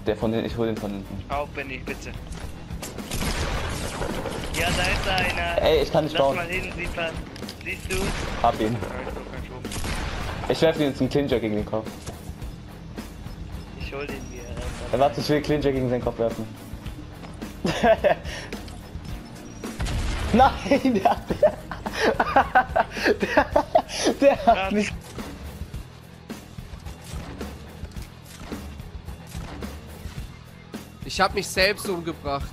Der von den, ich hol den von hinten. Auf, Benny, bitte. Ja, da ist da einer. Ey, ich kann nicht bauen. Lass mal hin, siehst du? Hab ihn. Ich werfe ihn zum Clincher gegen den Kopf. Ich hol den dir. Warte, ich will Clincher gegen seinen Kopf werfen. Nein, der hat mich. Ich habe mich selbst umgebracht.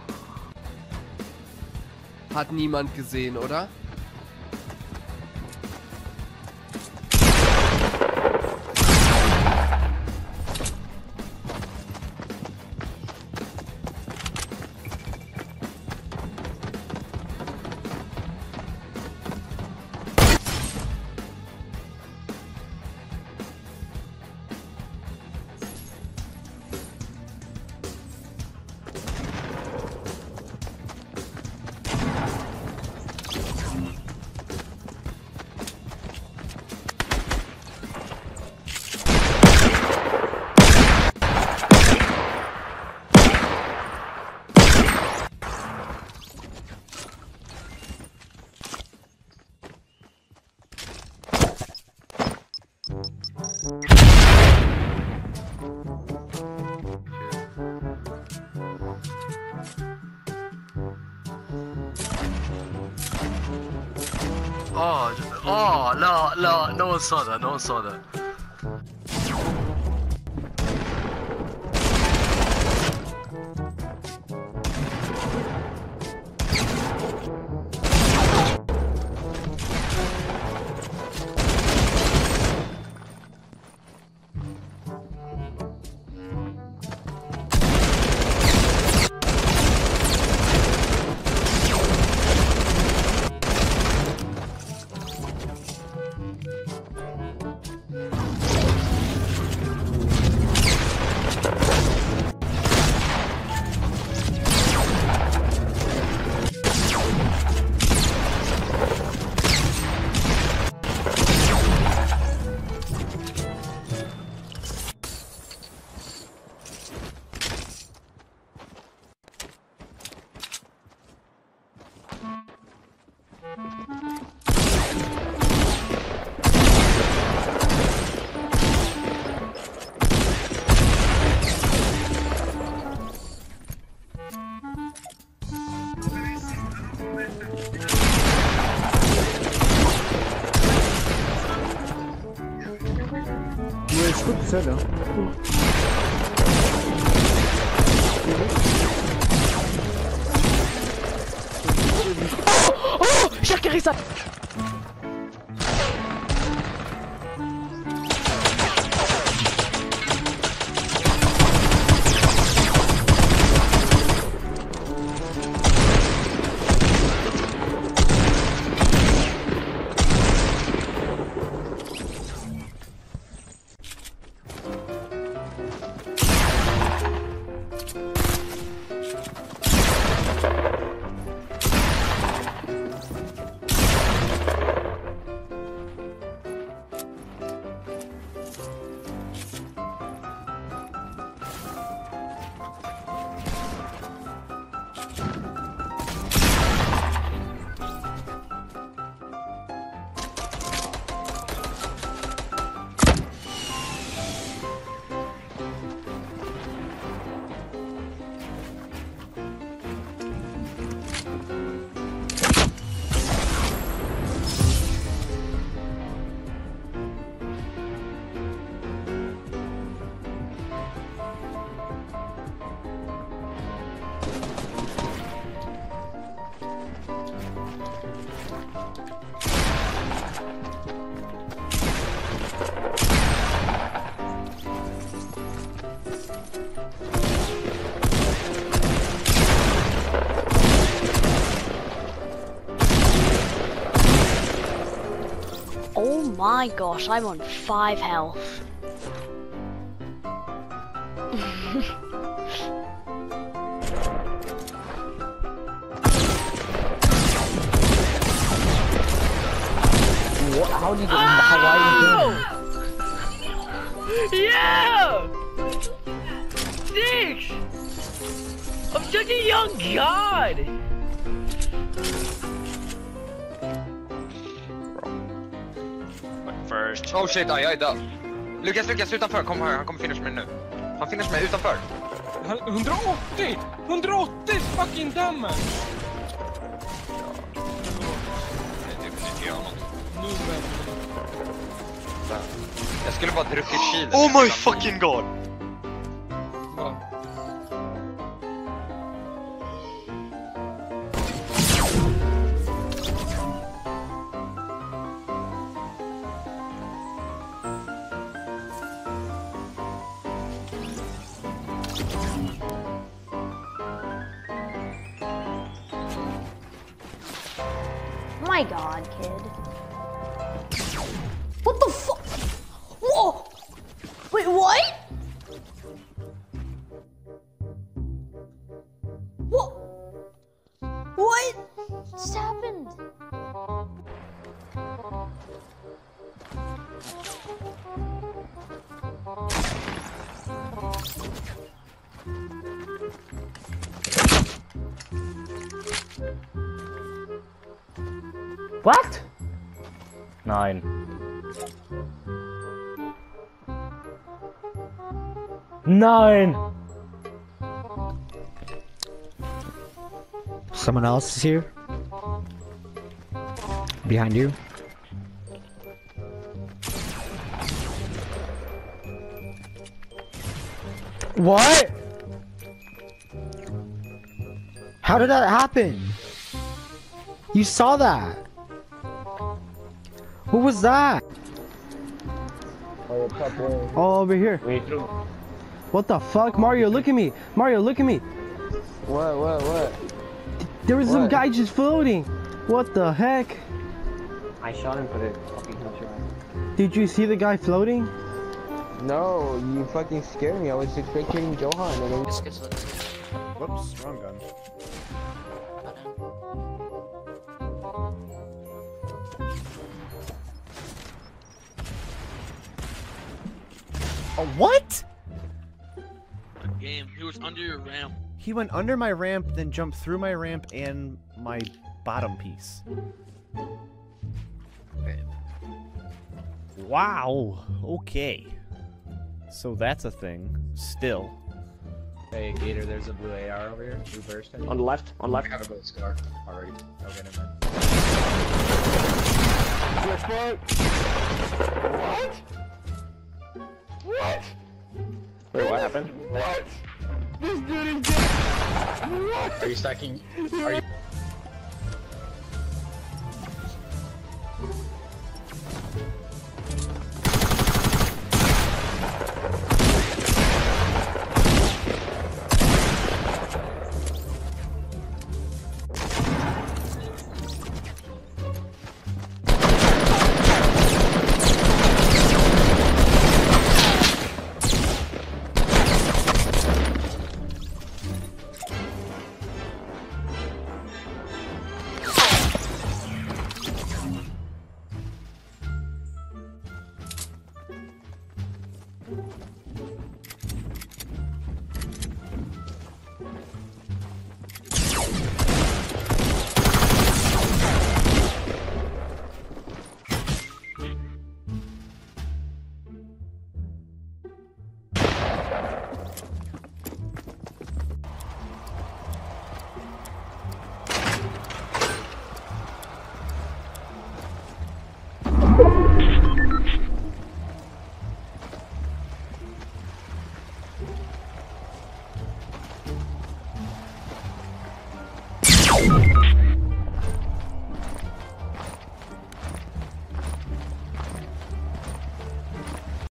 Hat niemand gesehen, oder? Oh, no one saw that, no one saw that. Escuta, sério. Oh! Ich hab gerissen! Oh my gosh, I'm on 5 health. What? How did you? How are you doing? Yeah! 6! I'm such a young god! First. Oh shit, jag är död. Lukas utanför, kom här, han kommer finish mig nu. Han finish mig utanför. 180! 180 fucking damage! Jag skulle bara druckit kylen. Oh my fucking god! My god, kid. What the fuck? Whoa! Wait, what? What? What just happened? What? Nein. Nein! Someone else is here? Behind you? What? How did that happen? You saw that? What was that? Oh, over here. What the fuck? Mario, look at me. Mario, look at me. What? There was some guy just floating. What the heck? I shot him, but it fucking hit you. Did you see the guy floating? No, you fucking scared me. I was expecting Johan and then... Whoops, wrong gun. Oh, what? Game. He was under your ramp. He went under my ramp, then jumped through my ramp and my bottom piece. Wow. Okay. So that's a thing. Still. Hey, Gator, there's a blue AR over here. Blue burst. On the left, on left. I have a blue scar already. Okay, never mind. What? Wait, what happened? Are you stacking? Are you?